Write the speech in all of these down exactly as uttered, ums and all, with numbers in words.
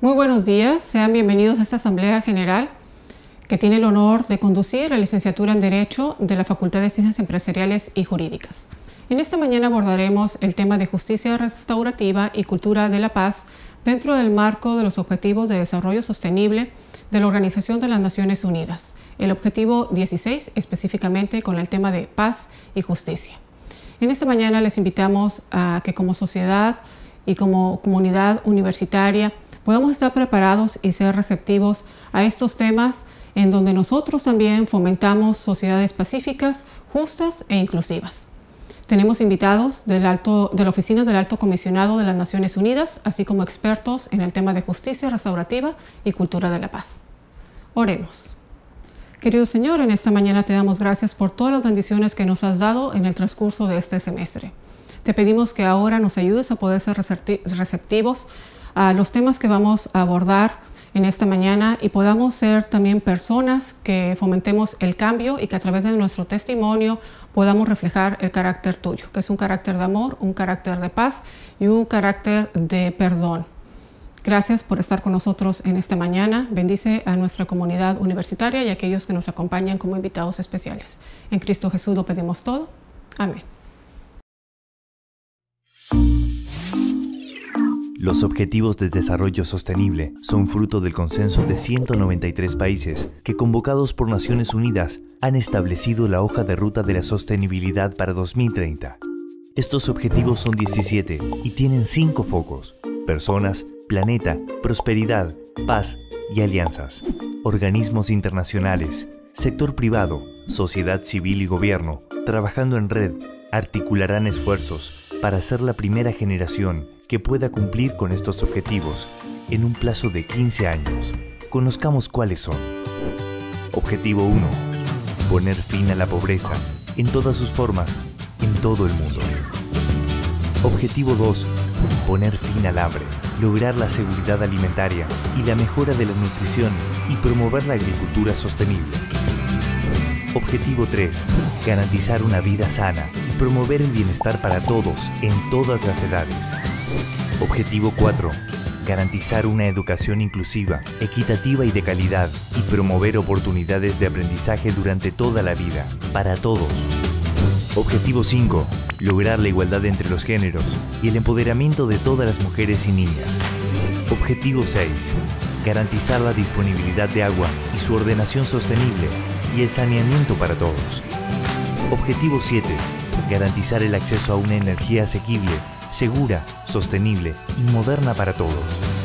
Muy buenos días, sean bienvenidos a esta Asamblea General que tiene el honor de conducir la licenciatura en Derecho de la Facultad de Ciencias Empresariales y Jurídicas. En esta mañana abordaremos el tema de justicia restaurativa y cultura de la paz dentro del marco de los Objetivos de Desarrollo Sostenible de la Organización de las Naciones Unidas, el objetivo dieciséis específicamente con el tema de paz y justicia. En esta mañana les invitamos a que como sociedad y como comunidad universitaria podamos estar preparados y ser receptivos a estos temas en donde nosotros también fomentamos sociedades pacíficas, justas e inclusivas. Tenemos invitados del alto, de la Oficina del Alto Comisionado de las Naciones Unidas, así como expertos en el tema de justicia restaurativa y cultura de la paz. Oremos. Querido Señor, en esta mañana te damos gracias por todas las bendiciones que nos has dado en el transcurso de este semestre. Te pedimos que ahora nos ayudes a poder ser receptivos a los temas que vamos a abordar en esta mañana y podamos ser también personas que fomentemos el cambio y que a través de nuestro testimonio podamos reflejar el carácter tuyo, que es un carácter de amor, un carácter de paz y un carácter de perdón. Gracias por estar con nosotros en esta mañana. Bendice a nuestra comunidad universitaria y a aquellos que nos acompañan como invitados especiales. En Cristo Jesús lo pedimos todo. Amén. Los Objetivos de Desarrollo Sostenible son fruto del consenso de ciento noventa y tres países que, convocados por Naciones Unidas, han establecido la hoja de ruta de la sostenibilidad para dos mil treinta. Estos objetivos son diecisiete y tienen cinco focos: personas, planeta, prosperidad, paz y alianzas. Organismos internacionales, sector privado, sociedad civil y gobierno, trabajando en red, articularán esfuerzos para ser la primera generación que pueda cumplir con estos objetivos en un plazo de quince años. Conozcamos cuáles son. Objetivo uno. Poner fin a la pobreza en todas sus formas en todo el mundo. Objetivo dos. Poner fin al hambre, lograr la seguridad alimentaria y la mejora de la nutrición y promover la agricultura sostenible. Objetivo tres. Garantizar una vida sana y promover el bienestar para todos en todas las edades. Objetivo cuatro. Garantizar una educación inclusiva, equitativa y de calidad y promover oportunidades de aprendizaje durante toda la vida, para todos. Objetivo cinco. Lograr la igualdad entre los géneros y el empoderamiento de todas las mujeres y niñas. Objetivo seis. Garantizar la disponibilidad de agua y su ordenación sostenible y el saneamiento para todos. Objetivo siete. Garantizar el acceso a una energía asequible, segura, sostenible y moderna para todos.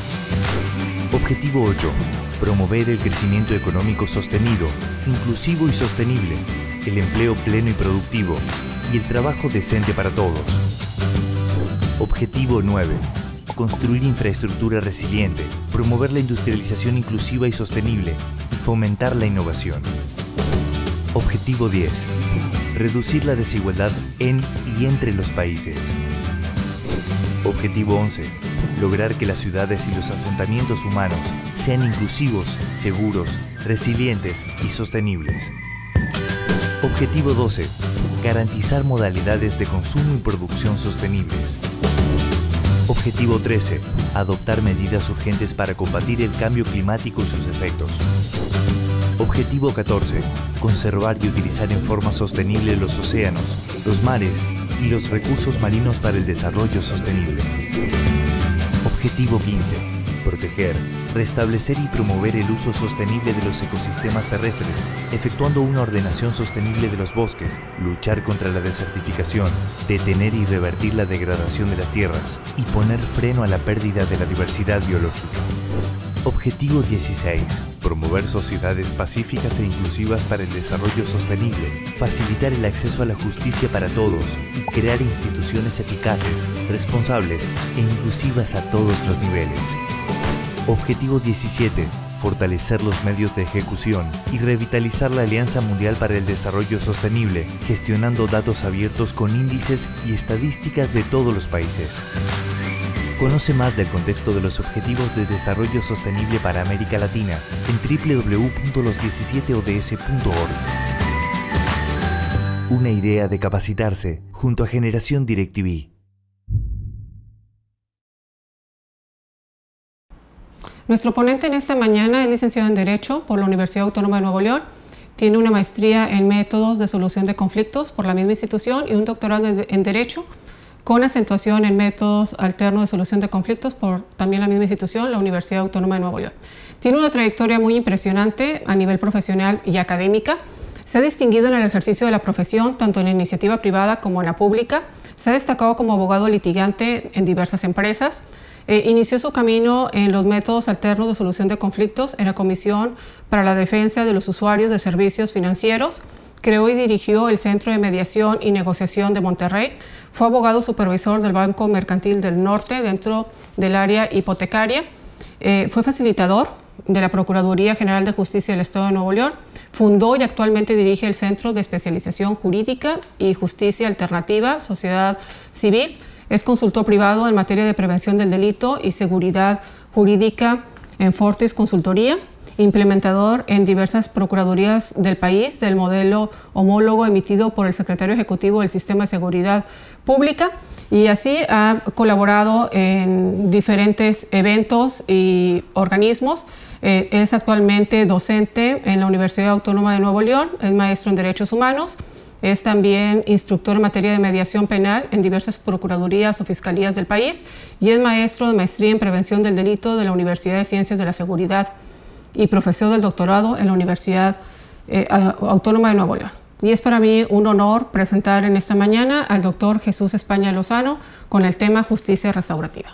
Objetivo ocho. Promover el crecimiento económico sostenido, inclusivo y sostenible, el empleo pleno y productivo y el trabajo decente para todos. Objetivo nueve. Construir infraestructura resiliente, promover la industrialización inclusiva y sostenible y fomentar la innovación. Objetivo diez. Reducir la desigualdad en y entre los países. Objetivo once. Lograr que las ciudades y los asentamientos humanos sean inclusivos, seguros, resilientes y sostenibles. Objetivo doce. Garantizar modalidades de consumo y producción sostenibles. Objetivo trece. Adoptar medidas urgentes para combatir el cambio climático y sus efectos. Objetivo catorce. Conservar y utilizar en forma sostenible los océanos, los mares y los recursos marinos para el desarrollo sostenible. Objetivo quince. Proteger, restablecer y promover el uso sostenible de los ecosistemas terrestres, efectuando una ordenación sostenible de los bosques, luchar contra la desertificación, detener y revertir la degradación de las tierras y poner freno a la pérdida de la diversidad biológica. Objetivo dieciséis. Promover sociedades pacíficas e inclusivas para el desarrollo sostenible, facilitar el acceso a la justicia para todos y crear instituciones eficaces, responsables e inclusivas a todos los niveles. Objetivo diecisiete. Fortalecer los medios de ejecución y revitalizar la Alianza Mundial para el Desarrollo Sostenible, gestionando datos abiertos con índices y estadísticas de todos los países. Conoce más del contexto de los Objetivos de Desarrollo Sostenible para América Latina en doble u doble u doble u punto los diecisiete o d s punto org. Una idea de capacitarse junto a Generación DirecTV. Nuestro ponente en esta mañana es licenciado en Derecho por la Universidad Autónoma de Nuevo León. Tiene una maestría en métodos de solución de conflictos por la misma institución y un doctorado en Derecho con acentuación en métodos alternos de solución de conflictos por también la misma institución, la Universidad Autónoma de Nuevo León. Tiene una trayectoria muy impresionante a nivel profesional y académica. Se ha distinguido en el ejercicio de la profesión, tanto en la iniciativa privada como en la pública. Se ha destacado como abogado litigante en diversas empresas. Eh, inició su camino en los métodos alternos de solución de conflictos en la Comisión para la Defensa de los Usuarios de Servicios Financieros. Creó y dirigió el Centro de Mediación y Negociación de Monterrey. Fue abogado supervisor del Banco Mercantil del Norte dentro del área hipotecaria. Eh, fue facilitador de la Procuraduría General de Justicia del Estado de Nuevo León. Fundó y actualmente dirige el Centro de Especialización Jurídica y Justicia Alternativa, Sociedad Civil. Es consultor privado en materia de prevención del delito y seguridad jurídica en Fortis Consultoría, implementador en diversas procuradurías del país del modelo homólogo emitido por el secretario ejecutivo del Sistema de Seguridad Pública, y así ha colaborado en diferentes eventos y organismos. Eh, es actualmente docente en la Universidad Autónoma de Nuevo León, es maestro en Derechos Humanos. Es también instructor en materia de mediación penal en diversas procuradurías o fiscalías del país y es maestro de maestría en prevención del delito de la Universidad de Ciencias de la Seguridad y profesor del doctorado en la Universidad eh, Autónoma de Nuevo León. Y es para mí un honor presentar en esta mañana al doctor Jesús España Lozano con el tema justicia restaurativa.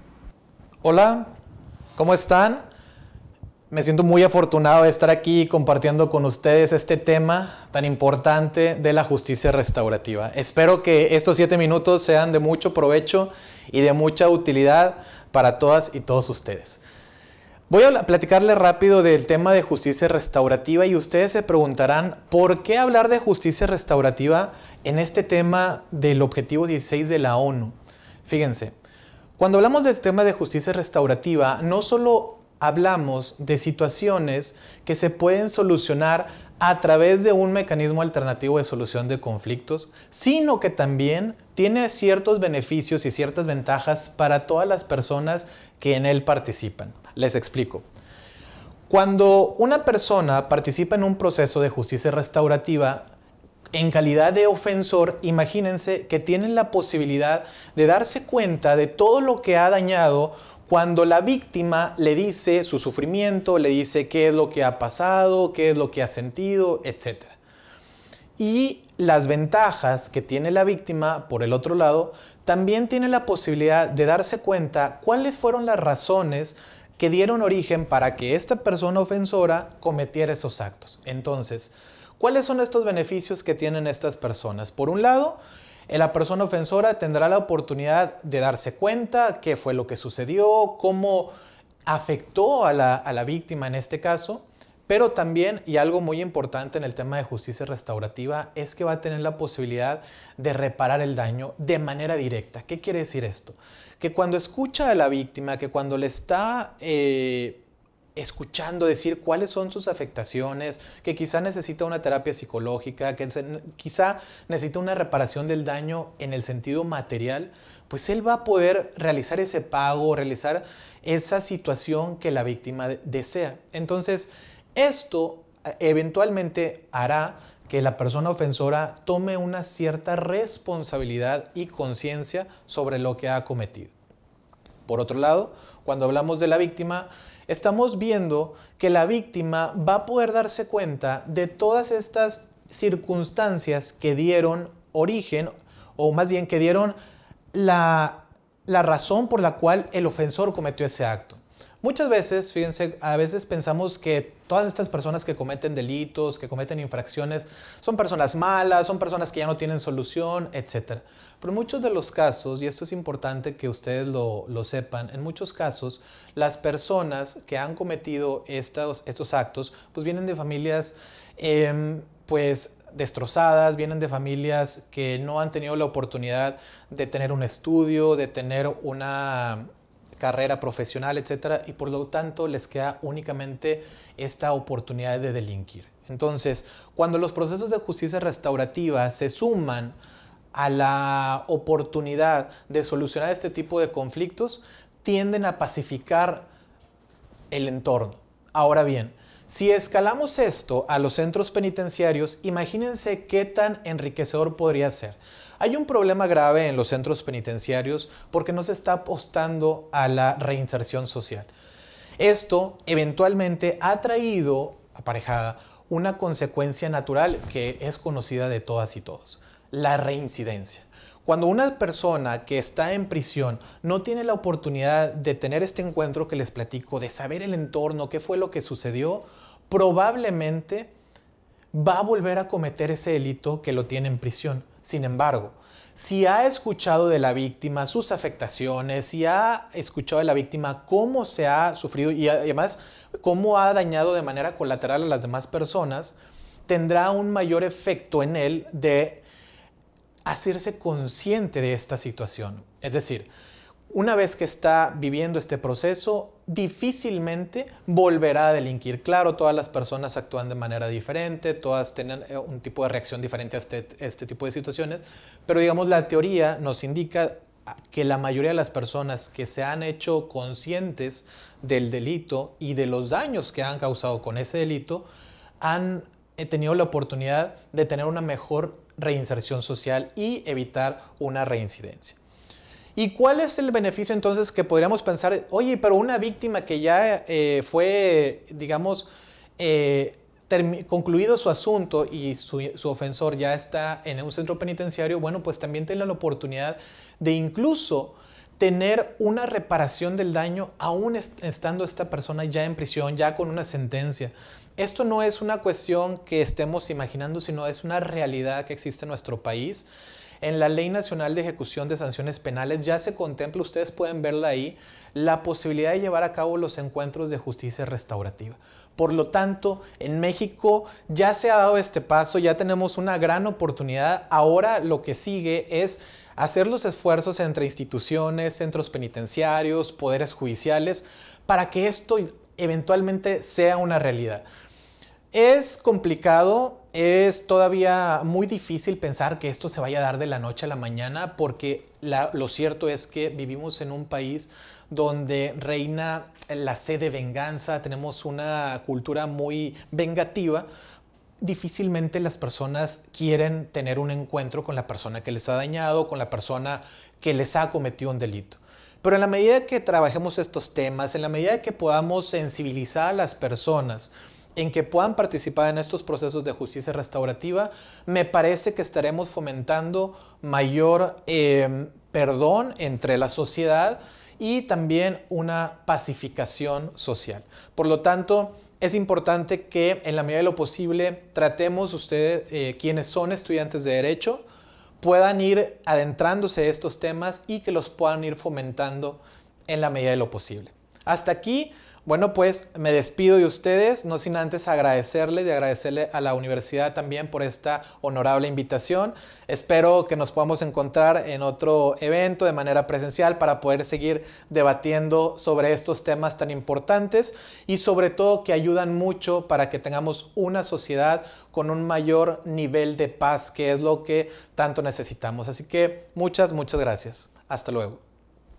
Hola, ¿cómo están? Me siento muy afortunado de estar aquí compartiendo con ustedes este tema tan importante de la justicia restaurativa. Espero que estos siete minutos sean de mucho provecho y de mucha utilidad para todas y todos ustedes. Voy a platicarles rápido del tema de justicia restaurativa y ustedes se preguntarán ¿por qué hablar de justicia restaurativa en este tema del objetivo dieciséis de la ONU? Fíjense, cuando hablamos del tema de justicia restaurativa, no solo hablamos de situaciones que se pueden solucionar a través de un mecanismo alternativo de solución de conflictos, sino que también tiene ciertos beneficios y ciertas ventajas para todas las personas que en él participan. Les explico. Cuando una persona participa en un proceso de justicia restaurativa, en calidad de ofensor, imagínense que tienen la posibilidad de darse cuenta de todo lo que ha dañado cuando la víctima le dice su sufrimiento, le dice qué es lo que ha pasado, qué es lo que ha sentido, etcétera. Y las ventajas que tiene la víctima, por el otro lado, también tiene la posibilidad de darse cuenta cuáles fueron las razones que dieron origen para que esta persona ofensora cometiera esos actos. Entonces, ¿cuáles son estos beneficios que tienen estas personas? Por un lado, la persona ofensora tendrá la oportunidad de darse cuenta qué fue lo que sucedió, cómo afectó a la, a la víctima en este caso, pero también, y algo muy importante en el tema de justicia restaurativa, es que va a tener la posibilidad de reparar el daño de manera directa. ¿Qué quiere decir esto? Que cuando escucha a la víctima, que cuando le está eh, escuchando decir cuáles son sus afectaciones, que quizá necesita una terapia psicológica, que se, quizá necesita una reparación del daño en el sentido material, pues él va a poder realizar ese pago, realizar esa situación que la víctima desea. Entonces, esto eventualmente hará que la persona ofensora tome una cierta responsabilidad y conciencia sobre lo que ha cometido. Por otro lado, cuando hablamos de la víctima, estamos viendo que la víctima va a poder darse cuenta de todas estas circunstancias que dieron origen, o más bien que dieron la, la razón por la cual el ofensor cometió ese acto. Muchas veces, fíjense, a veces pensamos que todas estas personas que cometen delitos, que cometen infracciones, son personas malas, son personas que ya no tienen solución, etcétera. Pero en muchos de los casos, y esto es importante que ustedes lo, lo sepan, en muchos casos las personas que han cometido estos, estos actos pues vienen de familias eh, pues destrozadas, vienen de familias que no han tenido la oportunidad de tener un estudio, de tener una carrera profesional, etcétera, y por lo tanto les queda únicamente esta oportunidad de delinquir. Entonces, cuando los procesos de justicia restaurativa se suman a la oportunidad de solucionar este tipo de conflictos, tienden a pacificar el entorno. Ahora bien, si escalamos esto a los centros penitenciarios, imagínense qué tan enriquecedor podría ser. Hay un problema grave en los centros penitenciarios porque no se está apostando a la reinserción social. Esto eventualmente ha traído aparejada una consecuencia natural que es conocida de todas y todos: la reincidencia. Cuando una persona que está en prisión no tiene la oportunidad de tener este encuentro que les platico, de saber el entorno, qué fue lo que sucedió, probablemente va a volver a cometer ese delito que lo tiene en prisión. Sin embargo, si ha escuchado de la víctima sus afectaciones, si ha escuchado de la víctima cómo se ha sufrido y además cómo ha dañado de manera colateral a las demás personas, tendrá un mayor efecto en él de hacerse consciente de esta situación. Es decir, una vez que está viviendo este proceso, difícilmente volverá a delinquir. Claro, todas las personas actúan de manera diferente, todas tienen un tipo de reacción diferente a este, este tipo de situaciones, pero digamos la teoría nos indica que la mayoría de las personas que se han hecho conscientes del delito y de los daños que han causado con ese delito han tenido la oportunidad de tener una mejor reinserción social y evitar una reincidencia. ¿Y cuál es el beneficio entonces que podríamos pensar? Oye, pero una víctima que ya eh, fue, digamos, eh, concluido su asunto y su, su ofensor ya está en un centro penitenciario, bueno, pues también tiene la oportunidad de incluso tener una reparación del daño aún est- estando esta persona ya en prisión, ya con una sentencia. Esto no es una cuestión que estemos imaginando, sino es una realidad que existe en nuestro país. En la Ley Nacional de Ejecución de Sanciones Penales ya se contempla, ustedes pueden verla ahí, la posibilidad de llevar a cabo los encuentros de justicia restaurativa. Por lo tanto, en México ya se ha dado este paso, ya tenemos una gran oportunidad. Ahora lo que sigue es hacer los esfuerzos entre instituciones, centros penitenciarios, poderes judiciales, para que esto eventualmente sea una realidad. Es complicado, es todavía muy difícil pensar que esto se vaya a dar de la noche a la mañana, porque la, lo cierto es que vivimos en un país donde reina la sed de venganza, tenemos una cultura muy vengativa. Difícilmente las personas quieren tener un encuentro con la persona que les ha dañado, con la persona que les ha cometido un delito. Pero en la medida que trabajemos estos temas, en la medida que podamos sensibilizar a las personas en que puedan participar en estos procesos de justicia restaurativa, me parece que estaremos fomentando mayor eh, perdón entre la sociedad y también una pacificación social. Por lo tanto, es importante que en la medida de lo posible tratemos ustedes, eh, quienes son estudiantes de Derecho, puedan ir adentrándose a estos temas y que los puedan ir fomentando en la medida de lo posible. Hasta aquí. Bueno, pues me despido de ustedes, no sin antes agradecerles y agradecerle a la universidad también por esta honorable invitación. Espero que nos podamos encontrar en otro evento de manera presencial para poder seguir debatiendo sobre estos temas tan importantes y sobre todo que ayudan mucho para que tengamos una sociedad con un mayor nivel de paz, que es lo que tanto necesitamos. Así que muchas, muchas gracias. Hasta luego.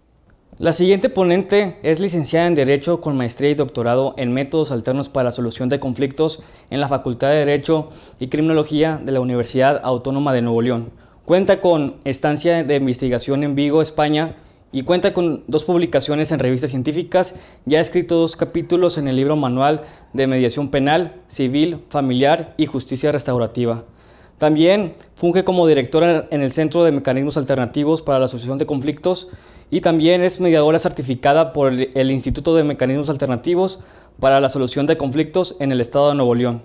La siguiente ponente es licenciada en Derecho con maestría y doctorado en Métodos Alternos para la Solución de Conflictos en la Facultad de Derecho y Criminología de la Universidad Autónoma de Nuevo León. Cuenta con estancia de investigación en Vigo, España, y cuenta con dos publicaciones en revistas científicas y ha escrito dos capítulos en el libro Manual de Mediación Penal, Civil, Familiar y Justicia Restaurativa. También funge como directora en el Centro de Mecanismos Alternativos para la Solución de Conflictos y también es mediadora certificada por el Instituto de Mecanismos Alternativos para la Solución de Conflictos en el Estado de Nuevo León.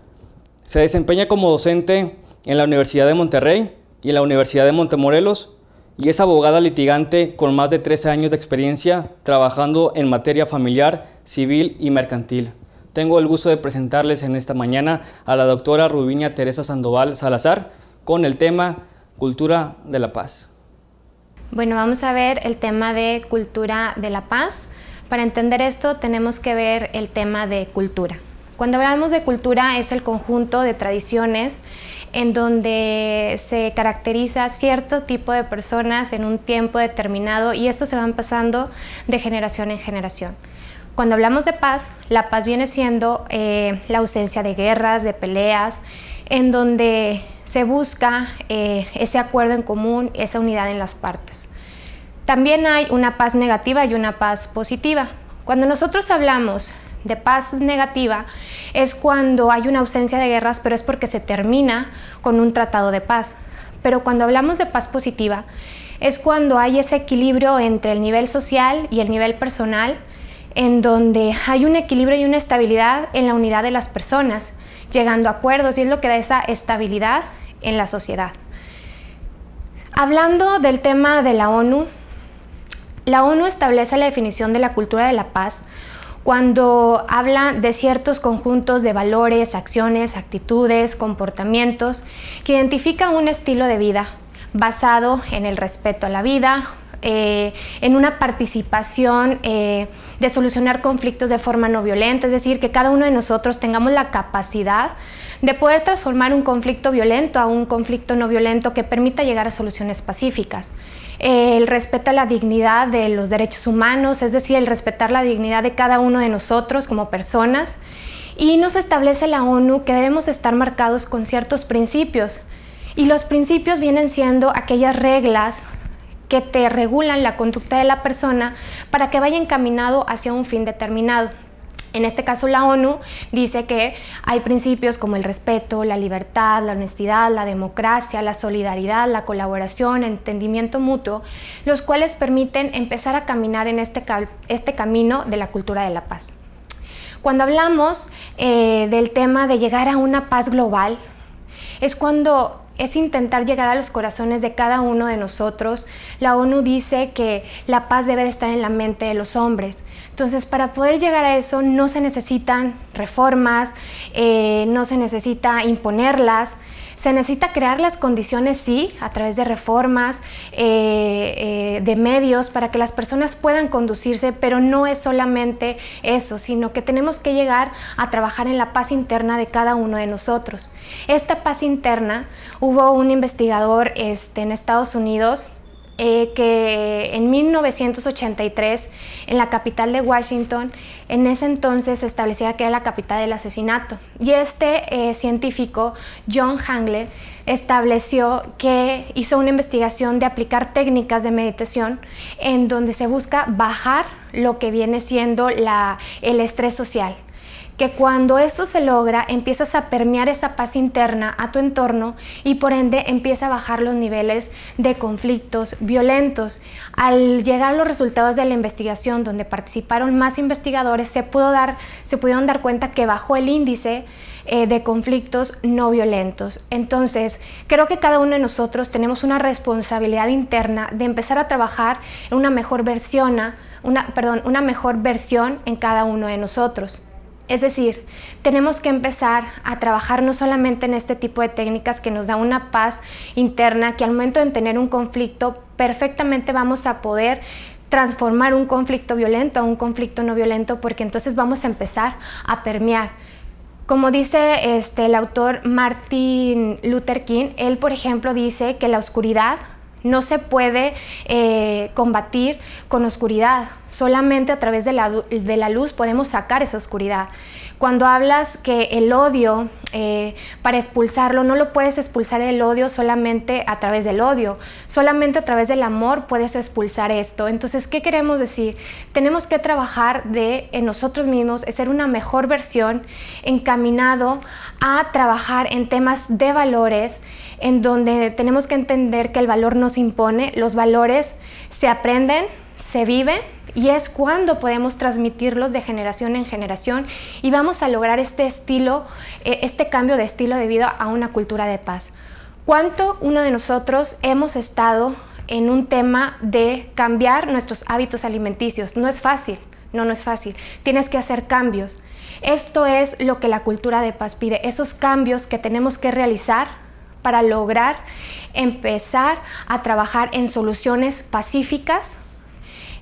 Se desempeña como docente en la Universidad de Monterrey y en la Universidad de Montemorelos y es abogada litigante con más de trece años de experiencia trabajando en materia familiar, civil y mercantil. Tengo el gusto de presentarles en esta mañana a la doctora Rubinia Teresa Sandoval Salazar con el tema Cultura de la Paz. Bueno, vamos a ver el tema de cultura de la paz. Para entender esto tenemos que ver el tema de cultura. Cuando hablamos de cultura es el conjunto de tradiciones en donde se caracteriza cierto tipo de personas en un tiempo determinado y estos se van pasando de generación en generación. Cuando hablamos de paz, la paz viene siendo eh, la ausencia de guerras, de peleas, en donde se busca eh, ese acuerdo en común, esa unidad en las partes. También hay una paz negativa y una paz positiva. Cuando nosotros hablamos de paz negativa, es cuando hay una ausencia de guerras, pero es porque se termina con un tratado de paz. Pero cuando hablamos de paz positiva, es cuando hay ese equilibrio entre el nivel social y el nivel personal, en donde hay un equilibrio y una estabilidad en la unidad de las personas, llegando a acuerdos, y es lo que da esa estabilidad en la sociedad. Hablando del tema de la ONU, la ONU establece la definición de la cultura de la paz cuando habla de ciertos conjuntos de valores, acciones, actitudes, comportamientos que identifican un estilo de vida basado en el respeto a la vida, Eh, en una participación eh, de solucionar conflictos de forma no violenta, es decir, que cada uno de nosotros tengamos la capacidad de poder transformar un conflicto violento a un conflicto no violento que permita llegar a soluciones pacíficas. Eh, el respeto a la dignidad de los derechos humanos, es decir, el respetar la dignidad de cada uno de nosotros como personas, y nos establece la ONU que debemos estar marcados con ciertos principios, y los principios vienen siendo aquellas reglas que te regulan la conducta de la persona para que vaya encaminado hacia un fin determinado. En este caso, la ONU dice que hay principios como el respeto, la libertad, la honestidad, la democracia, la solidaridad, la colaboración, el entendimiento mutuo, los cuales permiten empezar a caminar en este, este camino de la cultura de la paz. Cuando hablamos eh, del tema de llegar a una paz global, es cuando es intentar llegar a los corazones de cada uno de nosotros. La ONU dice que la paz debe de estar en la mente de los hombres. Entonces, para poder llegar a eso no se necesitan reformas, eh, no se necesita imponerlas, se necesita crear las condiciones, sí, a través de reformas, eh, eh, de medios, para que las personas puedan conducirse, pero no es solamente eso, sino que tenemos que llegar a trabajar en la paz interna de cada uno de nosotros. Esta paz interna, hubo un investigador este, en Estados Unidos, Eh, que en mil novecientos ochenta y tres, en la capital de Washington, en ese entonces se establecía que era la capital del asesinato. Y este eh, científico, John Hangle, estableció que hizo una investigación de aplicar técnicas de meditación en donde se busca bajar lo que viene siendo la, el estrés social. Que cuando esto se logra, empiezas a permear esa paz interna a tu entorno y por ende empieza a bajar los niveles de conflictos violentos. Al llegar los resultados de la investigación, donde participaron más investigadores, se, pudo dar, se pudieron dar cuenta que bajó el índice eh, de conflictos no violentos. Entonces, creo que cada uno de nosotros tenemos una responsabilidad interna de empezar a trabajar en una mejor versión, una, perdón, una mejor versión en cada uno de nosotros. Es decir, tenemos que empezar a trabajar no solamente en este tipo de técnicas que nos da una paz interna, que al momento de tener un conflicto perfectamente vamos a poder transformar un conflicto violento a un conflicto no violento, porque entonces vamos a empezar a permear. Como dice este, el autor Martin Luther King, él por ejemplo dice que la oscuridad no se puede eh, combatir con oscuridad, solamente a través de la, de la luz podemos sacar esa oscuridad. Cuando hablas que el odio, eh, para expulsarlo, no lo puedes expulsar el odio solamente a través del odio, solamente a través del amor puedes expulsar esto. Entonces, ¿qué queremos decir? Tenemos que trabajar de, en nosotros mismos, en ser una mejor versión, encaminado a trabajar en temas de valores, en donde tenemos que entender que el valor no se impone, los valores se aprenden, se viven, y es cuando podemos transmitirlos de generación en generación y vamos a lograr este estilo, este cambio de estilo de vida a una cultura de paz. ¿Cuánto uno de nosotros hemos estado en un tema de cambiar nuestros hábitos alimenticios? No es fácil, no, no es fácil. Tienes que hacer cambios. Esto es lo que la cultura de paz pide, esos cambios que tenemos que realizar para lograr empezar a trabajar en soluciones pacíficas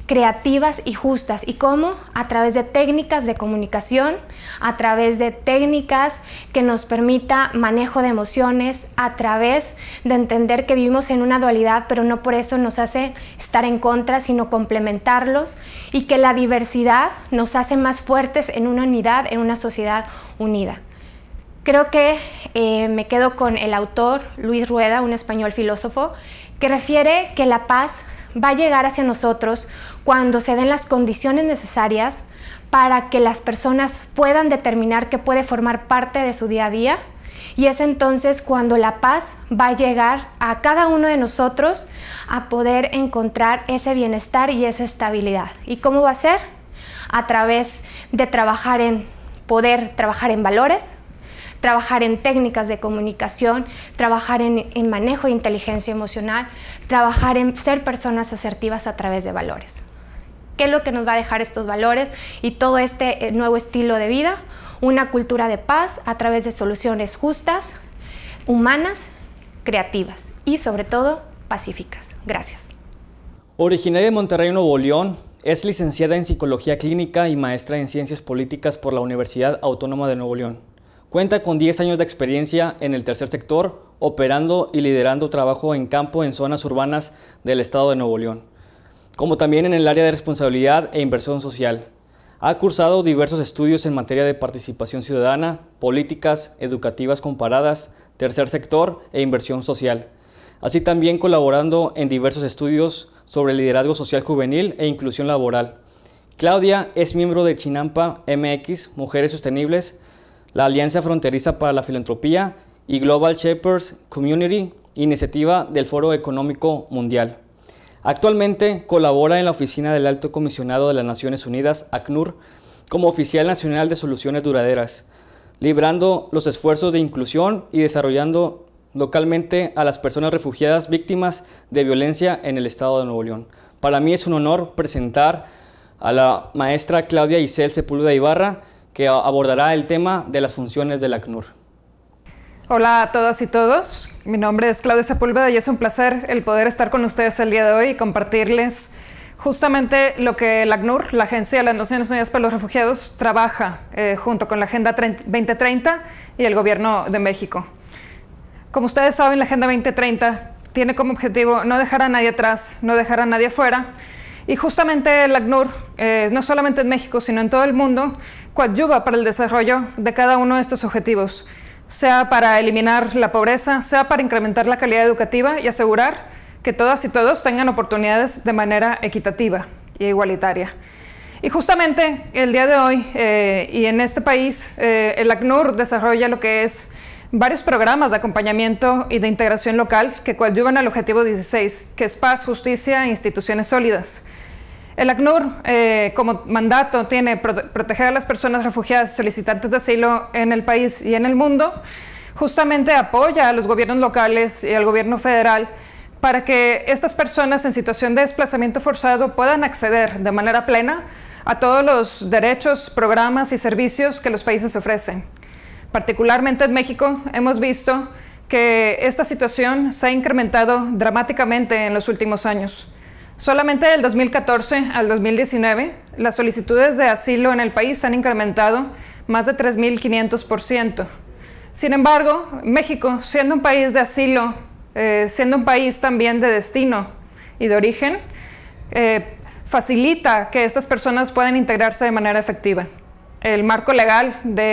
creativas y justas. ¿Y cómo? A través de técnicas de comunicación, a través de técnicas que nos permita manejo de emociones, a través de entender que vivimos en una dualidad, pero no por eso nos hace estar en contra, sino complementarlos, y que la diversidad nos hace más fuertes en una unidad, en una sociedad unida. Creo que eh, me quedo con el autor Luis Rueda, un español filósofo, que refiere que la paz va a llegar hacia nosotros cuando se den las condiciones necesarias para que las personas puedan determinar qué puede formar parte de su día a día, y es entonces cuando la paz va a llegar a cada uno de nosotros a poder encontrar ese bienestar y esa estabilidad. ¿Y cómo va a ser? A través de trabajar en poder trabajar en valores, trabajar en técnicas de comunicación, trabajar en, en manejo de inteligencia emocional, trabajar en ser personas asertivas a través de valores. ¿Qué es lo que nos va a dejar estos valores y todo este nuevo estilo de vida? Una cultura de paz a través de soluciones justas, humanas, creativas y sobre todo pacíficas. Gracias. Originaria de Monterrey, Nuevo León, es licenciada en Psicología Clínica y maestra en Ciencias Políticas por la Universidad Autónoma de Nuevo León. Cuenta con diez años de experiencia en el tercer sector, operando y liderando trabajo en campo en zonas urbanas del estado de Nuevo León, como también en el área de responsabilidad e inversión social. Ha cursado diversos estudios en materia de participación ciudadana, políticas educativas comparadas, tercer sector e inversión social, así también colaborando en diversos estudios sobre liderazgo social juvenil e inclusión laboral. Claudia es miembro de Chinampa M X, Mujeres Sostenibles, la Alianza Fronteriza para la Filantropía y Global Shapers Community, iniciativa del Foro Económico Mundial. Actualmente colabora en la Oficina del Alto Comisionado de las Naciones Unidas, ACNUR, como oficial nacional de soluciones duraderas, librando los esfuerzos de inclusión y desarrollando localmente a las personas refugiadas víctimas de violencia en el estado de Nuevo León. Para mí es un honor presentar a la maestra Claudia Isel Sepúlveda Ibarra, que abordará el tema de las funciones del ACNUR. Hola a todas y todos, mi nombre es Claudia Sepúlveda y es un placer el poder estar con ustedes el día de hoy y compartirles justamente lo que el ACNUR, la Agencia de las Naciones Unidas para los Refugiados, trabaja eh, junto con la Agenda veinte treinta y el Gobierno de México. Como ustedes saben, la Agenda veinte treinta tiene como objetivo no dejar a nadie atrás, no dejar a nadie afuera, y justamente el ACNUR, eh, no solamente en México, sino en todo el mundo, coadyuva para el desarrollo de cada uno de estos objetivos, sea para eliminar la pobreza, sea para incrementar la calidad educativa y asegurar que todas y todos tengan oportunidades de manera equitativa e igualitaria. Y justamente el día de hoy eh, y en este país, eh, el ACNUR desarrolla lo que es varios programas de acompañamiento y de integración local que coadyuvan al objetivo dieciséis, que es paz, justicia e instituciones sólidas. El ACNUR, eh, como mandato, tiene prote proteger a las personas refugiadas y solicitantes de asilo en el país y en el mundo. Justamente apoya a los gobiernos locales y al gobierno federal para que estas personas en situación de desplazamiento forzado puedan acceder de manera plena a todos los derechos, programas y servicios que los países ofrecen. Particularmente en México, hemos visto que esta situación se ha incrementado dramáticamente en los últimos años. Solamente del dos mil catorce al dos mil diecinueve, las solicitudes de asilo en el país han incrementado más de tres mil quinientos por ciento. Sin embargo, México, siendo un país de asilo, eh, siendo un país también de destino y de origen, eh, facilita que estas personas puedan integrarse de manera efectiva. El marco legal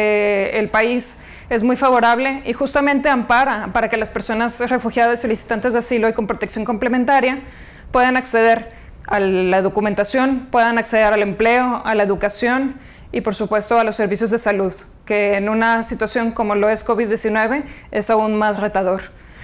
del país es muy favorable y justamente ampara para que las personas refugiadas y solicitantes de asilo y con protección complementaria puedan acceder a la documentación, puedan acceder al empleo, a la educación y por supuesto a los servicios de salud, que en una situación como lo es COVID diecinueve es aún más retador.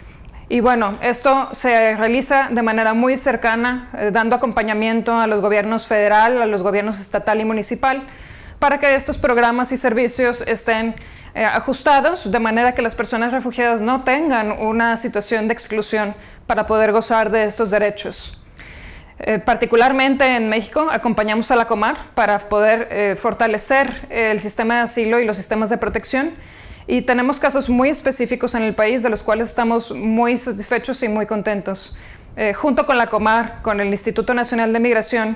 Y bueno, esto se realiza de manera muy cercana, eh, dando acompañamiento a los gobiernos federal, a los gobiernos estatal y municipal, para que estos programas y servicios estén eh, ajustados de manera que las personas refugiadas no tengan una situación de exclusión para poder gozar de estos derechos. Eh, particularmente en México acompañamos a la Comar para poder eh, fortalecer el sistema de asilo y los sistemas de protección, y tenemos casos muy específicos en el país de los cuales estamos muy satisfechos y muy contentos. Eh, junto con la Comar, con el Instituto Nacional de Migración,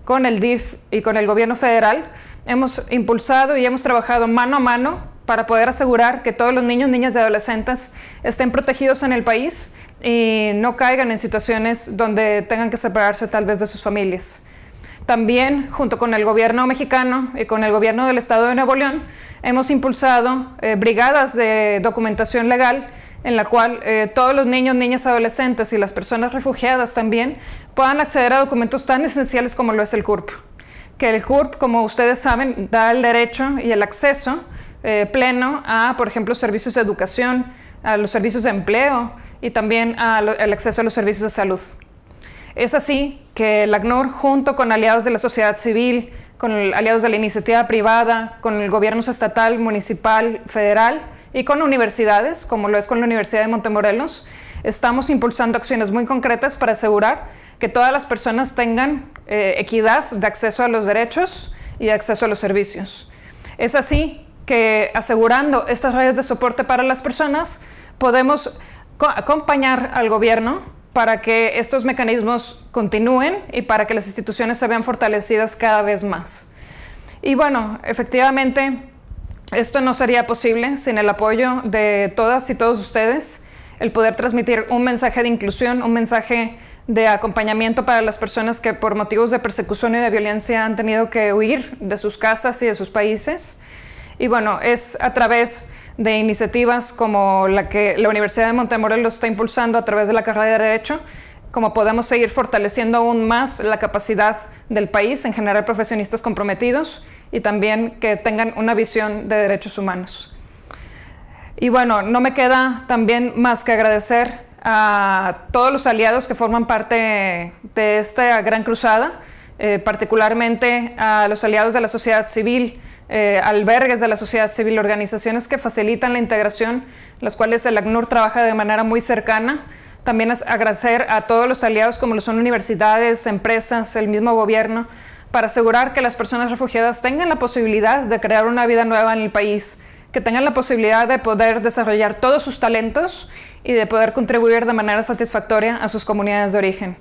con el D I F y con el gobierno federal, hemos impulsado y hemos trabajado mano a mano para poder asegurar que todos los niños, niñas y adolescentes estén protegidos en el país y no caigan en situaciones donde tengan que separarse tal vez de sus familias. También, junto con el gobierno mexicano y con el gobierno del estado de Nuevo León, hemos impulsado eh, brigadas de documentación legal en la cual eh, todos los niños, niñas, adolescentes y las personas refugiadas también puedan acceder a documentos tan esenciales como lo es el C U R P. Que el C U R P, como ustedes saben, da el derecho y el acceso eh, pleno a, por ejemplo, servicios de educación, a los servicios de empleo y también al acceso a los servicios de salud. Es así que el ACNUR, junto con aliados de la sociedad civil, con aliados de la iniciativa privada, con el gobierno estatal, municipal, federal y con universidades, como lo es con la Universidad de Montemorelos, estamos impulsando acciones muy concretas para asegurar que todas las personas tengan eh, equidad de acceso a los derechos y de acceso a los servicios. Es así que, asegurando estas redes de soporte para las personas, podemos acompañar al gobierno para que estos mecanismos continúen y para que las instituciones se vean fortalecidas cada vez más. Y bueno, efectivamente, esto no sería posible sin el apoyo de todas y todos ustedes, el poder transmitir un mensaje de inclusión, un mensaje de acompañamiento para las personas que por motivos de persecución y de violencia han tenido que huir de sus casas y de sus países. Y bueno, es a través de iniciativas como la que la Universidad de Montemorelos está impulsando a través de la carrera de Derecho, como podemos seguir fortaleciendo aún más la capacidad del país en generar profesionistas comprometidos y también que tengan una visión de derechos humanos. Y bueno, no me queda también más que agradecer a todos los aliados que forman parte de esta gran cruzada, eh, particularmente a los aliados de la sociedad civil, eh, albergues de la sociedad civil, organizaciones que facilitan la integración, las cuales el ACNUR trabaja de manera muy cercana. También es agradecer a todos los aliados como lo son universidades, empresas, el mismo gobierno, para asegurar que las personas refugiadas tengan la posibilidad de crear una vida nueva en el país, que tengan la posibilidad de poder desarrollar todos sus talentos y de poder contribuir de manera satisfactoria a sus comunidades de origen.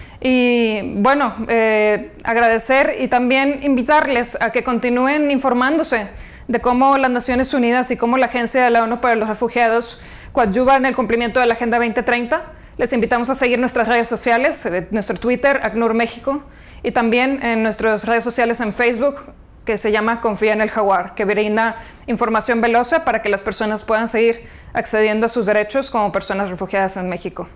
Y bueno, eh, agradecer y también invitarles a que continúen informándose de cómo las Naciones Unidas y cómo la Agencia de la ONU para los Refugiados coadyuvan en el cumplimiento de la Agenda veinte treinta. Les invitamos a seguir nuestras redes sociales, nuestro Twitter, ACNUR México, y también en nuestras redes sociales en Facebook, que se llama Confía en el Jaguar, que brinda información veloz para que las personas puedan seguir accediendo a sus derechos como personas refugiadas en México.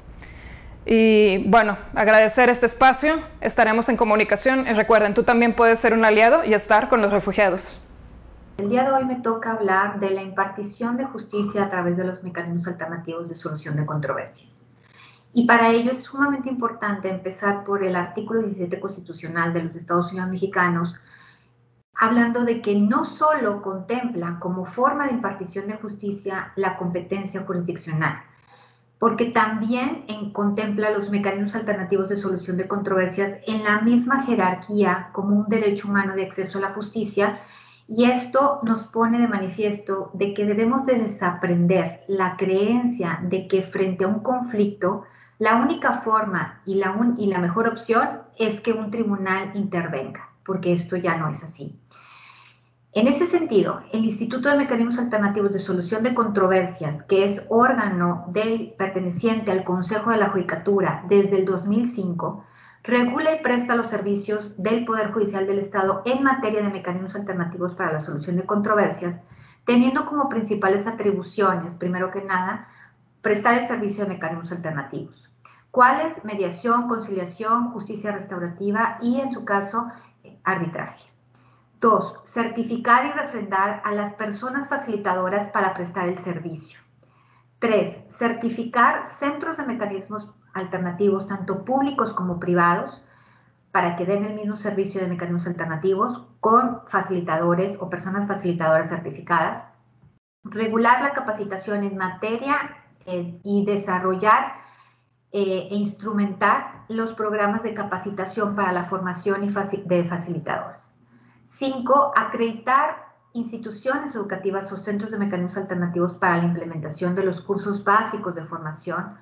Y bueno, agradecer este espacio, estaremos en comunicación y recuerden, tú también puedes ser un aliado y estar con los refugiados. El día de hoy me toca hablar de la impartición de justicia a través de los mecanismos alternativos de solución de controversias. Y para ello es sumamente importante empezar por el artículo diecisiete constitucional de los Estados Unidos mexicanos, hablando de que no solo contempla como forma de impartición de justicia la competencia jurisdiccional, porque también en, contempla los mecanismos alternativos de solución de controversias en la misma jerarquía como un derecho humano de acceso a la justicia, y esto nos pone de manifiesto de que debemos de desaprender la creencia de que frente a un conflicto la única forma y la, un, y la mejor opción es que un tribunal intervenga, porque esto ya no es así. En ese sentido, el Instituto de Mecanismos Alternativos de Solución de Controversias, que es órgano del, perteneciente al Consejo de la Judicatura desde el dos mil cinco, regula y presta los servicios del Poder Judicial del Estado en materia de mecanismos alternativos para la solución de controversias, teniendo como principales atribuciones, primero que nada, prestar el servicio de mecanismos alternativos. ¿Cuáles? Mediación, conciliación, justicia restaurativa y, en su caso, arbitraje. Dos, certificar y refrendar a las personas facilitadoras para prestar el servicio. Tres, certificar centros de mecanismos alternativos, tanto públicos como privados, para que den el mismo servicio de mecanismos alternativos con facilitadores o personas facilitadoras certificadas. Regular la capacitación en materia eh, y desarrollar eh, e instrumentar los programas de capacitación para la formación y faci- de facilitadores. Cinco, acreditar instituciones educativas o centros de mecanismos alternativos para la implementación de los cursos básicos de formación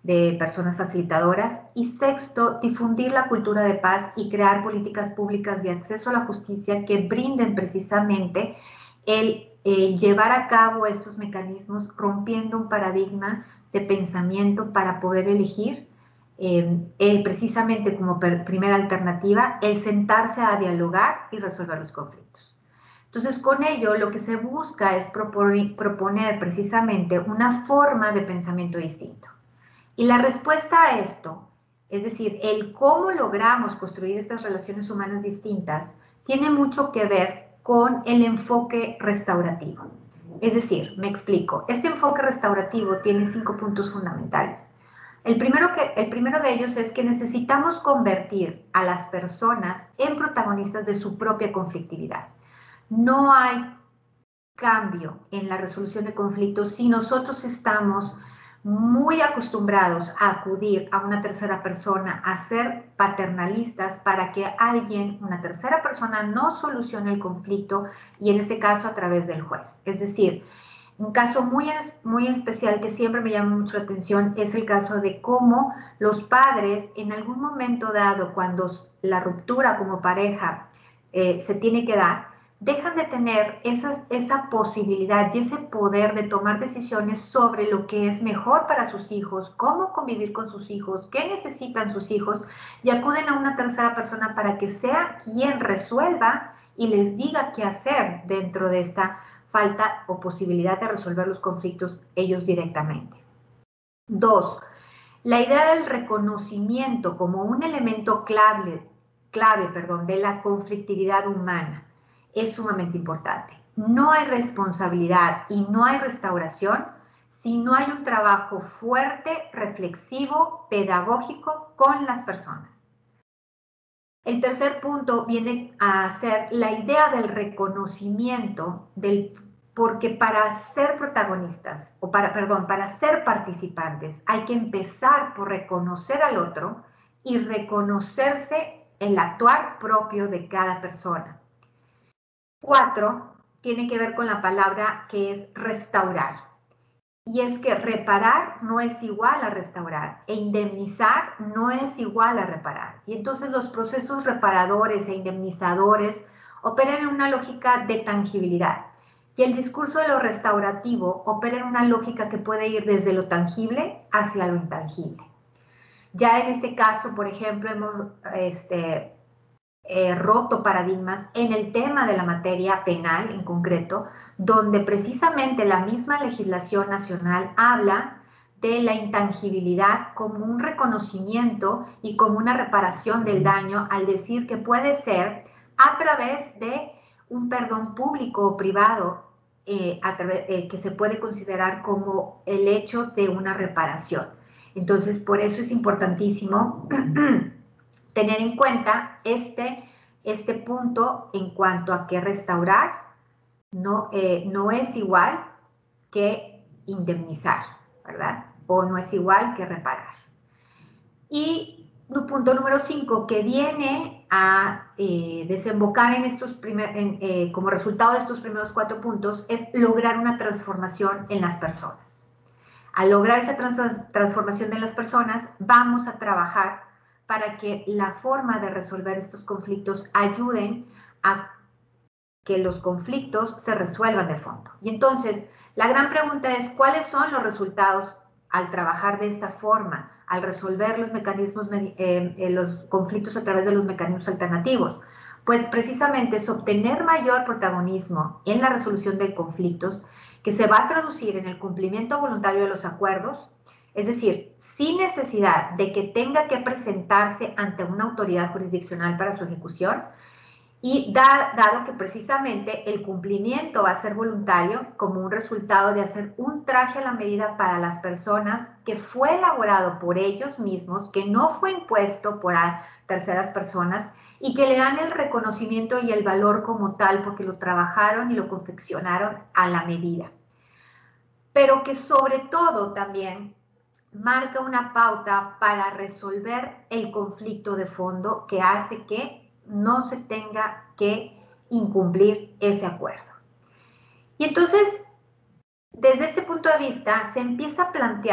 de personas facilitadoras. Y sexto, difundir la cultura de paz y crear políticas públicas de acceso a la justicia que brinden precisamente el eh, llevar a cabo estos mecanismos, rompiendo un paradigma de pensamiento para poder elegir eh, eh, precisamente como per, primera alternativa el sentarse a dialogar y resolver los conflictos. Entonces, con ello lo que se busca es proponer, proponer precisamente una forma de pensamiento distinto. Y la respuesta a esto, es decir, el cómo logramos construir estas relaciones humanas distintas, tiene mucho que ver con el enfoque restaurativo. Es decir, me explico, este enfoque restaurativo tiene cinco puntos fundamentales. El primero, que, el primero de ellos es que necesitamos convertir a las personas en protagonistas de su propia conflictividad. No hay cambio en la resolución de conflictos si nosotros estamos muy acostumbrados a acudir a una tercera persona, a ser paternalistas para que alguien, una tercera persona, no solucione el conflicto y en este caso a través del juez. Es decir, un caso muy, muy especial que siempre me llama mucho la atención es el caso de cómo los padres en algún momento dado, cuando la ruptura como pareja eh, se tiene que dar, dejan de tener esa, esa posibilidad y ese poder de tomar decisiones sobre lo que es mejor para sus hijos, cómo convivir con sus hijos, qué necesitan sus hijos, y acuden a una tercera persona para que sea quien resuelva y les diga qué hacer dentro de esta falta o posibilidad de resolver los conflictos ellos directamente. Dos, la idea del reconocimiento como un elemento clave, clave perdón, de la conflictividad humana es sumamente importante. No hay responsabilidad y no hay restauración si no hay un trabajo fuerte, reflexivo, pedagógico con las personas. El tercer punto viene a ser la idea del reconocimiento del porque para ser protagonistas, o para, perdón, para ser participantes, hay que empezar por reconocer al otro y reconocerse el actuar propio de cada persona. Cuatro, tiene que ver con la palabra que es restaurar. Y es que reparar no es igual a restaurar e indemnizar no es igual a reparar. Y entonces los procesos reparadores e indemnizadores operan en una lógica de tangibilidad. Y el discurso de lo restaurativo opera en una lógica que puede ir desde lo tangible hacia lo intangible. Ya en este caso, por ejemplo, hemos este, eh, roto paradigmas en el tema de la materia penal en concreto, donde precisamente la misma legislación nacional habla de la intangibilidad como un reconocimiento y como una reparación del daño, al decir que puede ser a través de un perdón público o privado eh, a través, eh, que se puede considerar como el hecho de una reparación. Entonces, por eso es importantísimo tener en cuenta este, este punto en cuanto a que restaurar no, eh, no es igual que indemnizar, ¿verdad? O no es igual que reparar. Y punto número cinco, que viene a eh, desembocar en estos primer, en, eh, como resultado de estos primeros cuatro puntos, es lograr una transformación en las personas. Al lograr esa trans transformación de las personas, vamos a trabajar para que la forma de resolver estos conflictos ayuden a que los conflictos se resuelvan de fondo. Y entonces, la gran pregunta es, ¿cuáles son los resultados al trabajar de esta forma, al resolver los mecanismos, eh, eh, los conflictos a través de los mecanismos alternativos? Pues precisamente es obtener mayor protagonismo en la resolución de conflictos, que se va a traducir en el cumplimiento voluntario de los acuerdos, es decir, sin necesidad de que tenga que presentarse ante una autoridad jurisdiccional para su ejecución, y da, dado que precisamente el cumplimiento va a ser voluntario como un resultado de hacer un traje a la medida para las personas, que fue elaborado por ellos mismos, que no fue impuesto por terceras personas y que le dan el reconocimiento y el valor como tal porque lo trabajaron y lo confeccionaron a la medida. Pero que sobre todo también marca una pauta para resolver el conflicto de fondo, que hace que no se tenga que incumplir ese acuerdo. Y entonces, desde este punto de vista, se empieza a plantear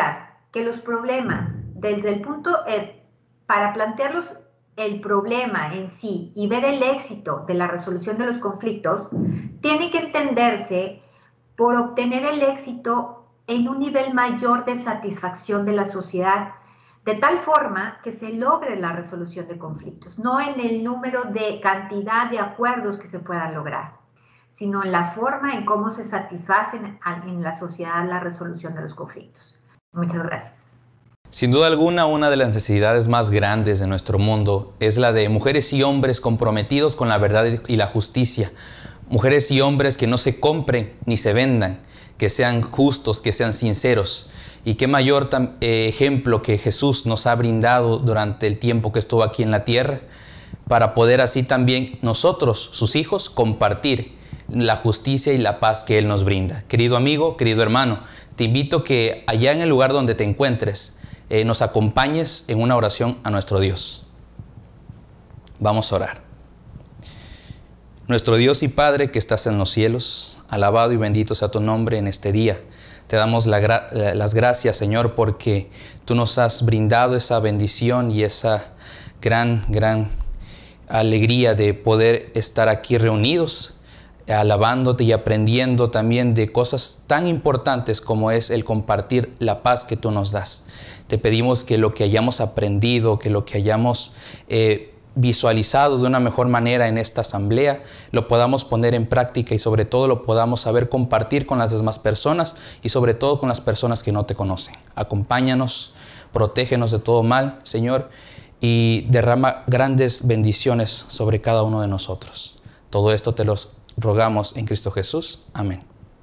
que los problemas, desde el punto, eh, para plantearlos el problema en sí y ver el éxito de la resolución de los conflictos, tiene que entenderse por obtener el éxito en un nivel mayor de satisfacción de la sociedad, de tal forma que se logre la resolución de conflictos, no en el número de cantidad de acuerdos que se puedan lograr, sino en la forma en cómo se satisfacen en la sociedad la resolución de los conflictos. Muchas gracias. Sin duda alguna, una de las necesidades más grandes de nuestro mundo es la de mujeres y hombres comprometidos con la verdad y la justicia. Mujeres y hombres que no se compren ni se vendan, que sean justos, que sean sinceros. Y qué mayor eh, ejemplo que Jesús nos ha brindado durante el tiempo que estuvo aquí en la tierra, para poder así también nosotros, sus hijos, compartir la justicia y la paz que Él nos brinda. Querido amigo, querido hermano, te invito que allá en el lugar donde te encuentres, Eh, nos acompañes en una oración a nuestro Dios. Vamos a orar. Nuestro Dios y Padre que estás en los cielos, alabado y bendito sea tu nombre en este día. Te damos la gra las gracias, Señor, porque tú nos has brindado esa bendición y esa gran, gran alegría de poder estar aquí reunidos, alabándote y aprendiendo también de cosas tan importantes como es el compartir la paz que tú nos das. Te pedimos que lo que hayamos aprendido, que lo que hayamos eh, visualizado de una mejor manera en esta asamblea, lo podamos poner en práctica y sobre todo lo podamos saber compartir con las demás personas y sobre todo con las personas que no te conocen. Acompáñanos, protégenos de todo mal, Señor, y derrama grandes bendiciones sobre cada uno de nosotros. Todo esto te los rogamos en Cristo Jesús. Amén.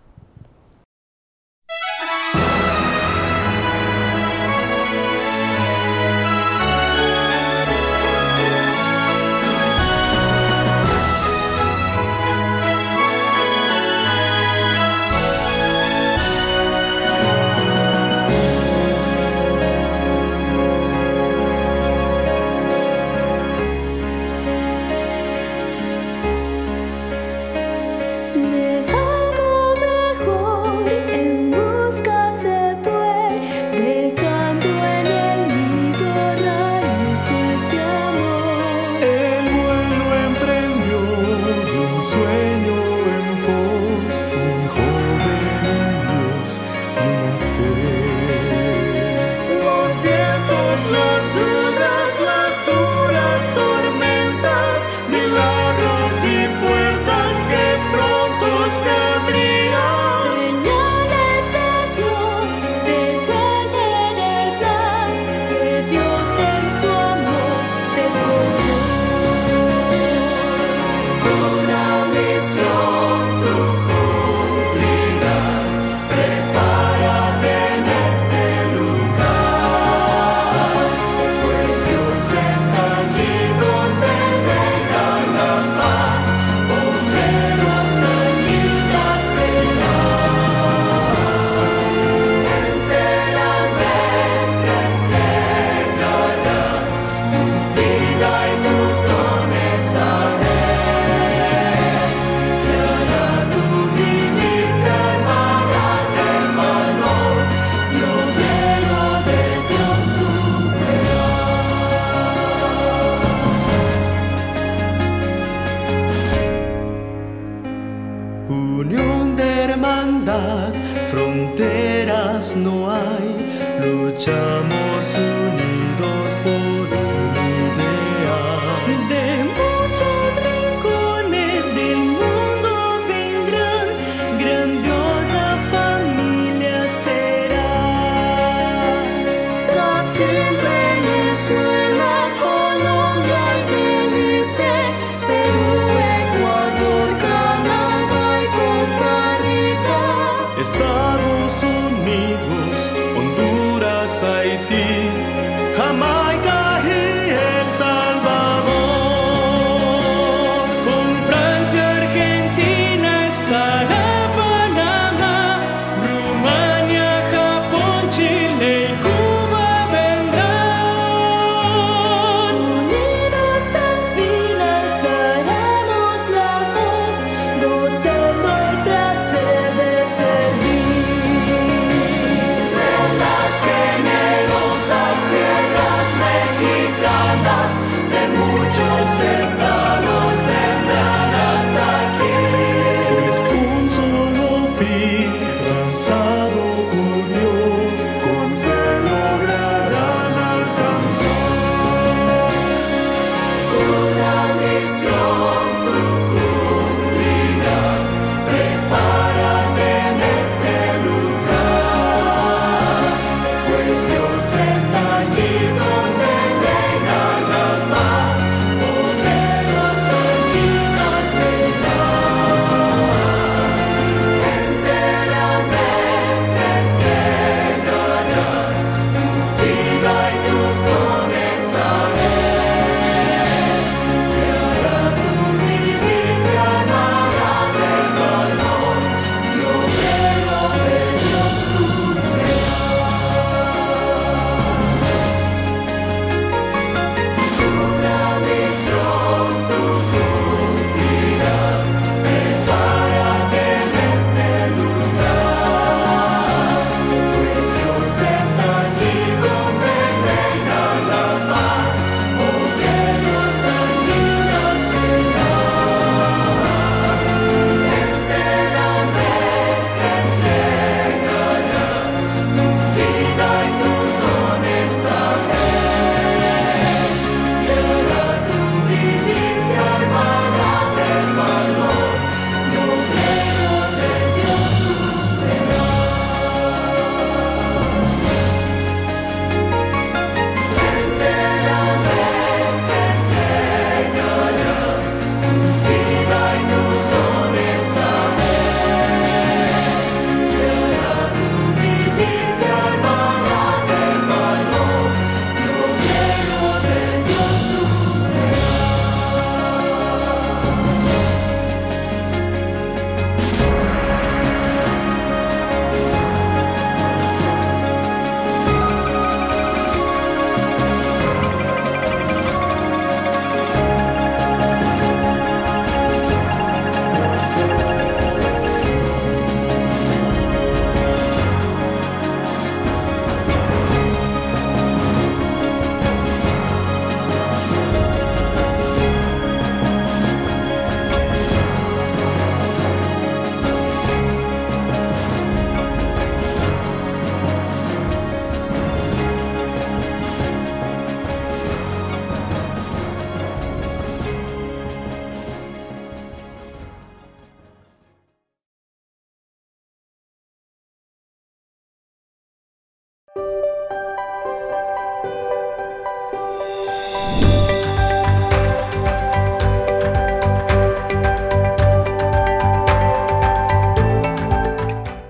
fronteras no hay, luchamos unidos por una idea. De muchos rincones del mundo vendrán, grandiosa familia será. Brasil, Venezuela, Colombia y Belice, Perú, Ecuador, Canadá y Costa Rica, Estados Unidos, Honduras, Haití, Jamaica y El Salvador. Con Francia, Argentina estará Panamá, Rumania, Japón, Chile y Cuba vendrán. Unidos en filas haremos la voz, gozando el placer de servir. De las generaciones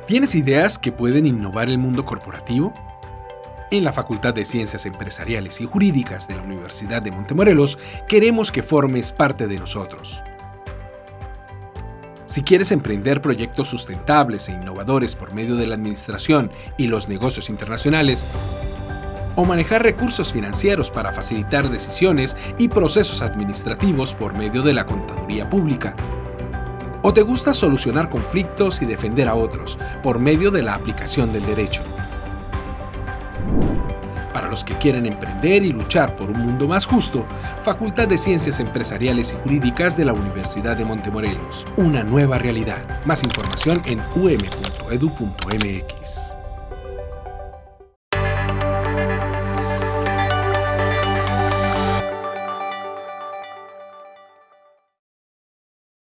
¿Tienes ideas que pueden innovar el mundo corporativo? En la Facultad de Ciencias Empresariales y Jurídicas de la Universidad de Montemorelos queremos que formes parte de nosotros. Si quieres emprender proyectos sustentables e innovadores por medio de la administración y los negocios internacionales, o manejar recursos financieros para facilitar decisiones y procesos administrativos por medio de la contaduría pública, o te gusta solucionar conflictos y defender a otros por medio de la aplicación del derecho. Para los que quieren emprender y luchar por un mundo más justo, Facultad de Ciencias Empresariales y Jurídicas de la Universidad de Montemorelos. Una nueva realidad. Más información en u m punto edu punto m x.